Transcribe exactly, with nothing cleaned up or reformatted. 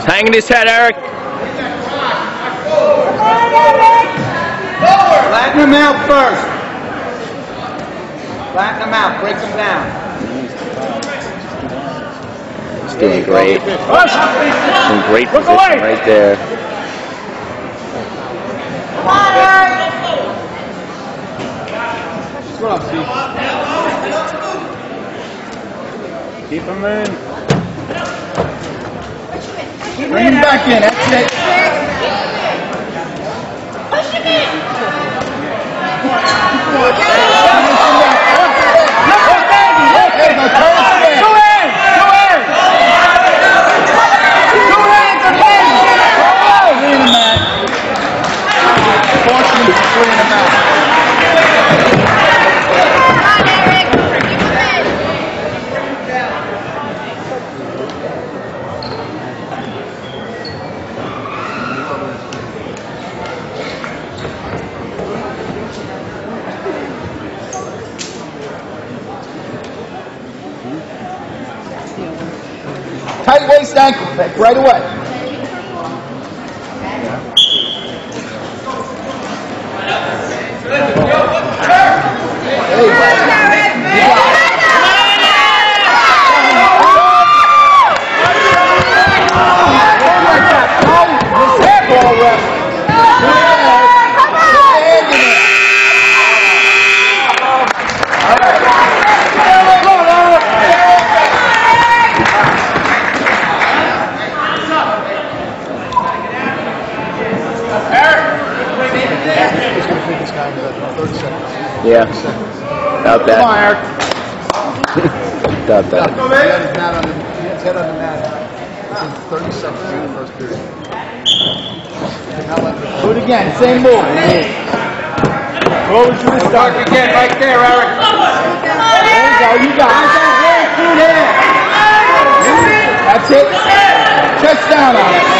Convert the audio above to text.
Hanging his head, Eric. Flatten him out first. Flatten him out. Break him down. He's doing great. Some great position right there. Come on, Eric. What's up, Steve? Keep him in. Bring him back in. That's it. Push him in. Tight waist ankle pick right away. Yeah. About that. Come on, Eric. About that. He had his mat on the, he had his head on the mat. It's in thirty seconds in the first period. Do it again. Same move. Go to the start again, right there, Eric. There you go. You got it. That's it. Chest down on it.